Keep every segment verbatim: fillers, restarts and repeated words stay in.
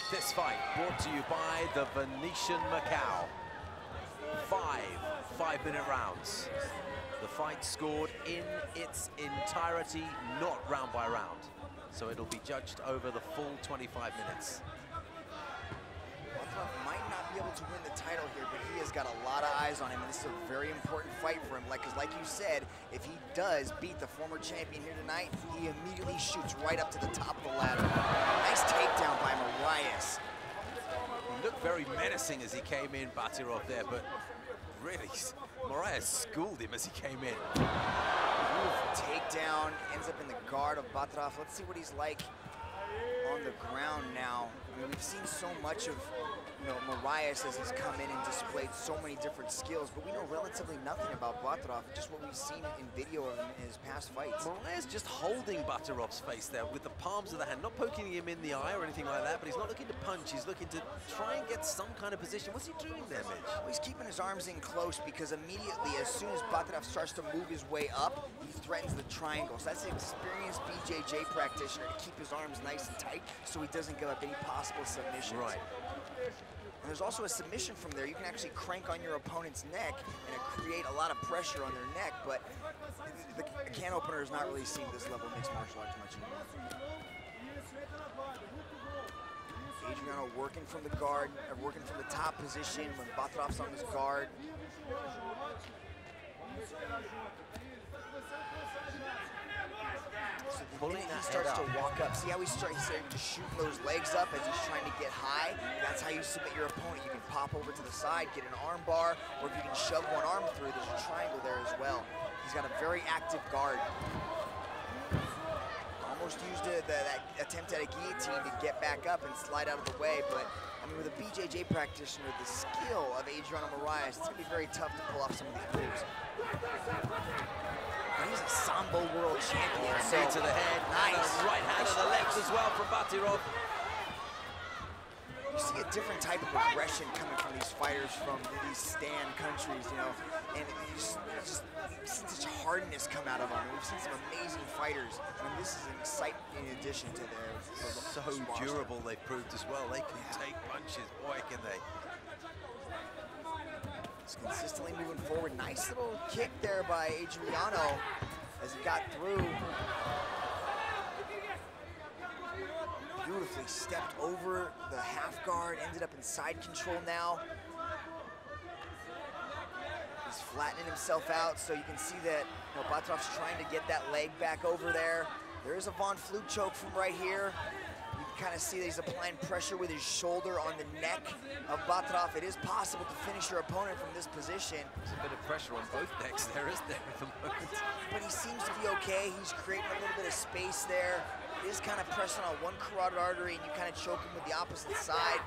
This fight brought to you by the Venetian Macau. Five five-minute rounds. The fight scored in its entirety, not round by round. So it'll be judged over the full twenty-five minutes. Batyrov might not be able to win the title here, but he has got a lot of eyes on him, and this is a very important fight for him. Like, 'cause like you said, if he does beat the former champion here tonight, he immediately shoots right up to the top of the ladder. Nice takedown by Moraes. He looked very menacing as he came in, Batyrov there, but really, Moraes schooled him as he came in. Beautiful takedown, ends up in the guard of Batyrov. Let's see what he's like on the ground now. I mean, we've seen so much of, you know, Moraes as he's come in and displayed so many different skills, but we know relatively nothing about Batyrov, just what we've seen in video of him in his past fights. Moraes just holding Batyrov's face there with the palms of the hand, not poking him in the eye or anything like that, but he's not looking to punch, he's looking to try and get some kind of position. What's he doing there, Mitch? Well, he's keeping his arms in close because immediately, as soon as Batyrov starts to move his way up, he threatens the triangle. So that's an experienced B J J practitioner to keep his arms nice and tight so he doesn't give up any possible submissions. Right. And there's also a submission from there. You can actually crank on your opponent's neck and it create a lot of pressure on their neck, but the, the can opener has not really seen this level of mixed martial arts much anymore. Adriano working from the guard, uh, working from the top position when Batyrov's on his guard. So the minute he starts to walk up, see how he's starting to shoot those legs up as he's trying to get high? That's how you submit your opponent. You can pop over to the side, get an arm bar, or if you can shove one arm through, there's a triangle there as well. He's got a very active guard. Almost used a, the, that attempt at a guillotine to get back up and slide out of the way, but I mean, with a B J J practitioner, the skill of Adriano Moraes, it's gonna be very tough to pull off some of these moves. But he's a Sambo world champion. So to the head, nice. And a right hand to the left as well from Batyrov. You see a different type of aggression coming from these fighters from these Stan countries, you know, and you just, you just you've seen such hardness come out of them. We've seen some amazing fighters, and this is an exciting addition to their so durable they've proved as well. They can yeah. take punches, boy, can they. He's consistently moving forward. Nice little kick there by Adriano as he got through. Beautifully stepped over the half guard, ended up in side control now. He's flattening himself out, so you can see that, you know, Batyrov's trying to get that leg back over there. There is a Von Flue choke from right here. You can kind of see that he's applying pressure with his shoulder on the neck of Batyrov. It is possible to finish your opponent from this position. There's a bit of pressure on both necks there, isn't there, at the moment? But he seems to be okay. He's creating a little bit of space there. He is kind of pressing on one carotid artery, and you kind of choke him with the opposite side.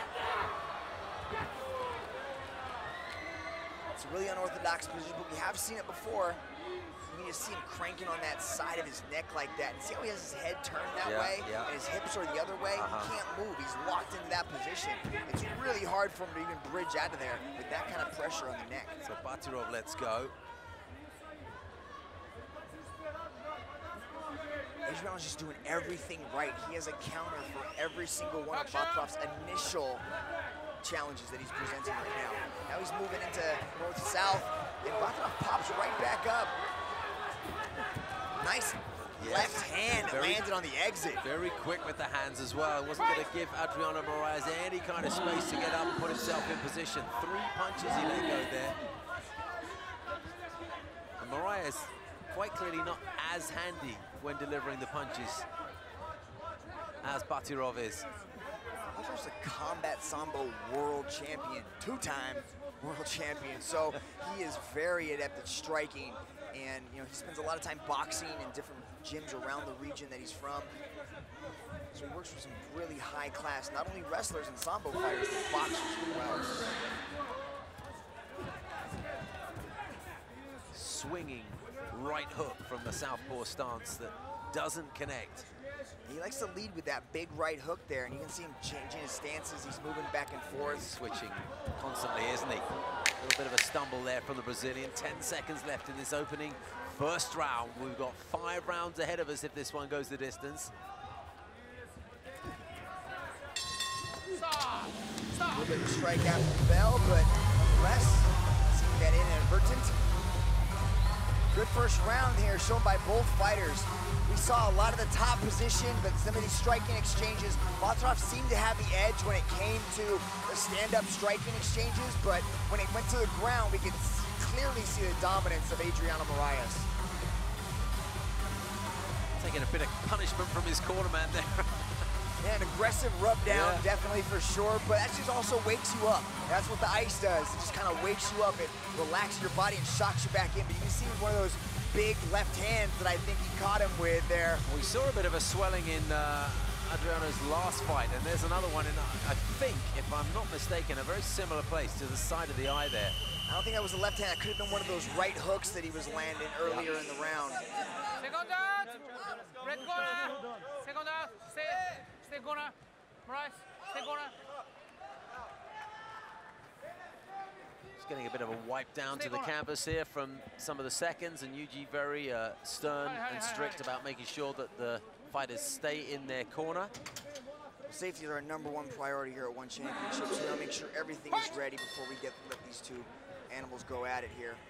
It's a really unorthodox position, but we have seen it before. You can just see him cranking on that side of his neck like that. And see how he has his head turned that yeah, way, yeah. and his hips are the other way? Uh-huh. He can't move. He's locked into that position. It's really hard for him to even bridge out of there with that kind of pressure on the neck. So Batyrov lets go. Adriano's just doing everything right. He has a counter for every single one of Batyrov's initial challenges that he's presenting right now. Now he's moving into north-south, and Batyrov pops right back up. Nice yes. left hand very, landed on the exit. Very quick with the hands as well. Wasn't going to give Adriano Moraes any kind of space to get up and put himself in position. Three punches he let go there. And Moraes quite clearly not as handy when delivering the punches as Batyrov is. Batyrov's a combat sambo world champion, two-time world champion, so he is very adept at striking, and you know he spends a lot of time boxing in different gyms around the region that he's from. So he works with some really high-class, not only wrestlers and sambo fighters, but boxers as well. Swinging right hook from the southpaw stance that doesn't connect. He likes to lead with that big right hook there, and you can see him changing his stances. He's moving back and forth. Switching constantly, isn't he? A little bit of a stumble there from the Brazilian. Ten seconds left in this opening first round. We've got five rounds ahead of us if this one goes the distance. little bit of a strike after the bell, but nonetheless, seeing that inadvertent. Good first round here shown by both fighters. We saw a lot of the top position, but some of these striking exchanges, Batyrov seemed to have the edge when it came to the stand-up striking exchanges, but when it went to the ground, we could clearly see the dominance of Adriano Moraes. Taking a bit of punishment from his corner man there. Yeah, an aggressive rub down, yeah. definitely for sure, but that just also wakes you up. That's what the ice does. It just kind of wakes you up. It relaxes your body and shocks you back in. But you can see one of those big left hands that I think he caught him with there. We saw a bit of a swelling in uh, Adriano's last fight, and there's another one in, I think, if I'm not mistaken, a very similar place to the side of the eye there. I don't think that was a left hand. It could have been one of those right hooks that he was landing earlier yeah. in the round. Second out, red corner, second out, stay, stay corner, Moraes, stay corner. Just getting a bit of a wipe down stay to corner. the canvas here from some of the seconds, and Yuji very uh, stern hi, hi, and strict hi, hi. about making sure that the fighters stay in their corner. Safety is our number one priority here at One Championship, so we want to make sure everything is ready before we get let these two animals go at it here.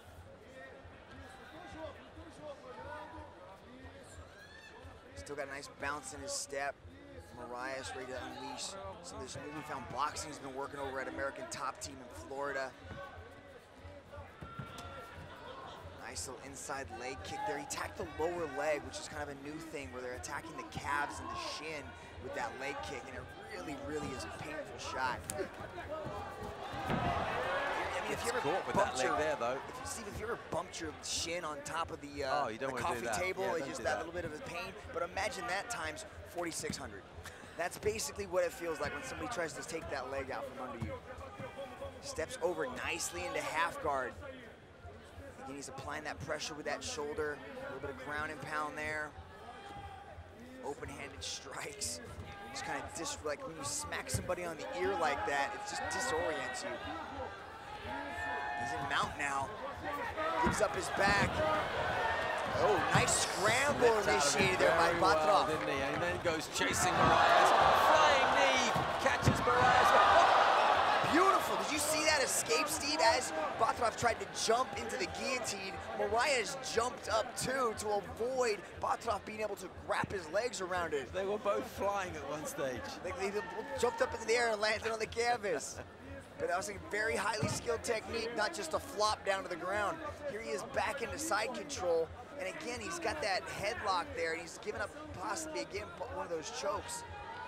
Still got a nice bounce in his step. Moraes ready to unleash some of this newly found boxing he's been working over at American Top Team in Florida. Nice little inside leg kick there. He attacked the lower leg, which is kind of a new thing where they're attacking the calves and the shin with that leg kick, and it really, really is a painful shot. I mean, if you ever caught with bumped that leg your, there, though. If you, Steve, if you ever bumped your shin on top of the, uh, oh, you don't the want coffee to do that. table, Yeah, it's just that, that little bit of a pain. But imagine that times forty-six hundred. That's basically what it feels like when somebody tries to take that leg out from under you. Steps over nicely into half guard. Again, he's applying that pressure with that shoulder. A little bit of ground and pound there. Open-handed strikes. Just kind of dis like when you smack somebody on the ear like that, it just disorients you. He's in mount now. Gives up his back. Oh, nice scramble initiated there by Batyrov. Well, didn't he? And then goes chasing Moraes. Flying knee, catches Moraes. Beautiful. Did you see that escape, Steve? As Batyrov tried to jump into the guillotine, Moraes jumped up too to avoid Batyrov being able to wrap his legs around it. They were both flying at one stage. They, they jumped up into the air and landed on the canvas. But that was a very highly skilled technique, not just a flop down to the ground. Here he is back into side control. And again, he's got that headlock there, and he's given up possibly, again, one of those chokes.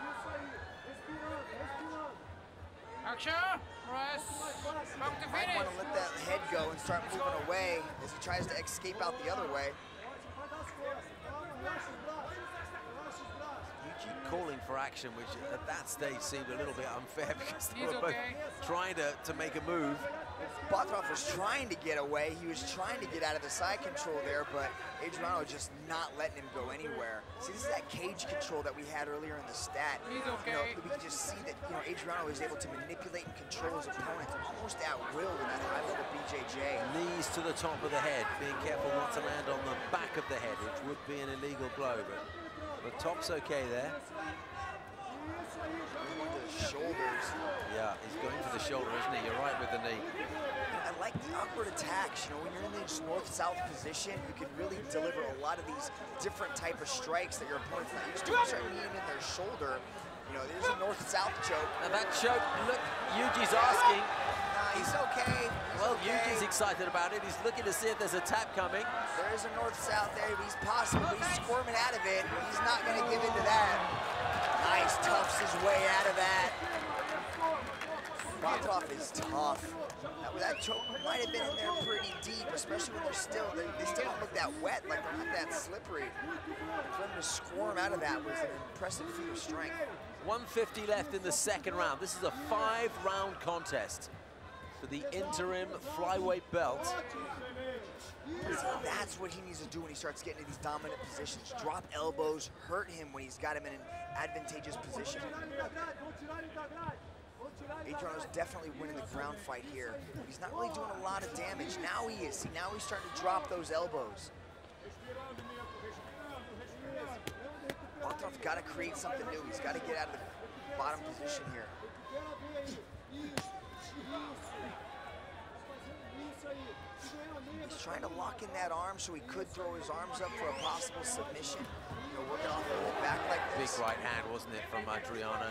Action! Moraes, back to Might finish. want to let that head go and start moving away as he tries to escape out the other way. You keep calling for action, which at that stage seemed a little bit unfair because they He's were both okay. trying to, to make a move. Batyrov was trying to get away. He was trying to get out of the side control there, but Adriano just not letting him go anywhere. See, this is that cage control that we had earlier in the stat. He's okay. You know, we can just see that, you know, Adriano is able to manipulate and control his opponent almost at will with that high-level B J J. Knees to the top of the head, being careful not to land on the back of the head, which would be an illegal blow, but the top's okay there. Going to the shoulders. Yeah, he's going for the shoulder, isn't he? You're right with the knee. I like the awkward attacks. You know, when you're in this north-south position, you can really deliver a lot of these different type of strikes that your opponent's not used to. You start kneeing in their shoulder. You know, there's a north-south choke. Now that choke, look, Yuji's asking. Nah, he's okay. He's Well, okay. Yuji's excited about it. He's looking to see if there's a tap coming. There is a north-south there. He's possible. He's squirming out of it. He's not going to give in to that. Nice, toughs his way out of that. Batyrov is tough. That, that choke might have been in there pretty deep, especially when they're still, they, they still don't look that wet, like they're not that slippery. For him to squirm out of that was an impressive feat of strength. one fifty left in the second round. This is a five-round contest for the interim flyweight belt. That's what he needs to do when he starts getting into these dominant positions. Drop elbows, hurt him when he's got him in an advantageous position. Adriano's definitely winning the ground fight here. He's not really doing a lot of damage. Now he is. See, now he's starting to drop those elbows. Batyrov's got to create something new. He's got to get out of the bottom position here. He's trying to lock in that arm so he could throw his arms up for a possible submission. You know, working off of the back like this. Big right hand, wasn't it, from Adriano?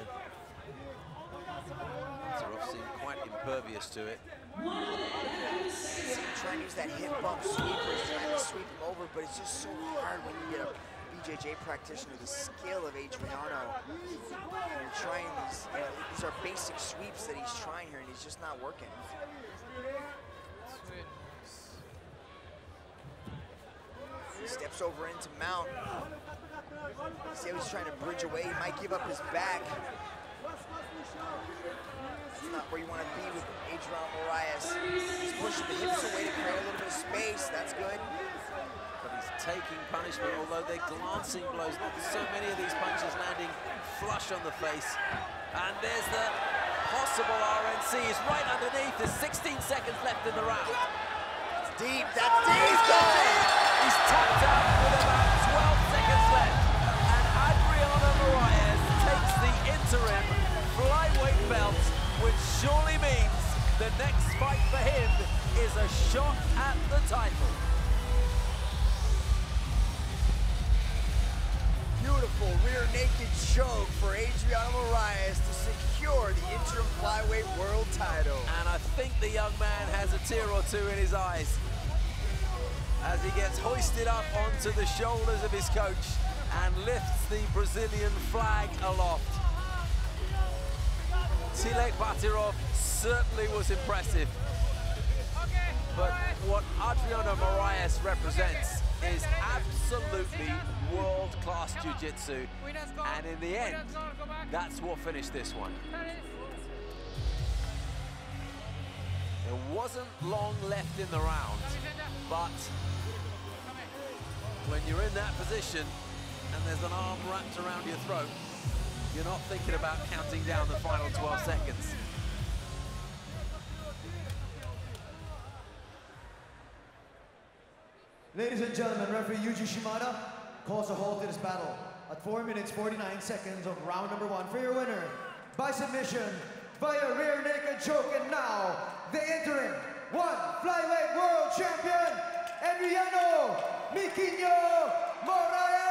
Batyrov seemed quite impervious to it. See him trying to use that hip bump sweep where he's trying to sweep him over, but it's just so hard when you get a B J J practitioner the skill of Adriano. You're trying these, uh, these are basic sweeps that he's trying here, and he's just not working. Steps over into mount. See how he's trying to bridge away. He might give up his back. It's not where you want to be with Adriano Moraes. He's pushing the hips away to create a little bit of space. That's good. But he's taking punishment, although they're glancing blows. Not so many of these punches landing flush on the face. And there's the possible R N C. He's right underneath. There's sixteen seconds left in the round. It's deep. That's deep. He's going. He's tapped out with about twelve seconds left. And Adriano Moraes takes the interim flyweight belt, which surely means the next fight for him is a shot at the title. Beautiful rear naked choke for Adriano Moraes to secure the interim flyweight world title. And I think the young man has a tear or two in his eyes as he gets hoisted up onto the shoulders of his coach and lifts the Brazilian flag aloft. Tilek Batyrov certainly was impressive, but what Adriano Moraes represents is absolutely world-class jiu-jitsu, and in the end, that's what finished this one. There wasn't long left in the round, but when you're in that position and there's an arm wrapped around your throat, you're not thinking about counting down the final twelve seconds. Ladies and gentlemen, referee Yuji Shimada calls a halt to this battle at four minutes forty-nine seconds of round number one. For your winner, by submission, via rear naked choke, and now, the interim one flyweight world champion, Adriano Mikinho Moraes!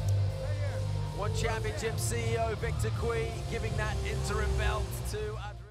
One Championship C E O Victor Cui giving that interim belt to Adriano.